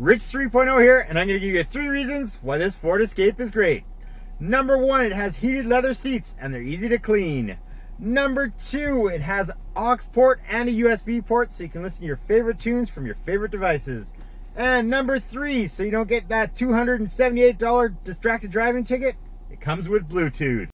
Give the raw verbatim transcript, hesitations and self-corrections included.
Rich three point oh here, and I'm going to give you three reasons why this Ford Escape is great. Number one, it has heated leather seats and they're easy to clean. Number two, it has aux port and a U S B port so you can listen to your favorite tunes from your favorite devices. And number three, so you don't get that two hundred seventy-eight dollar distracted driving ticket, it comes with Bluetooth.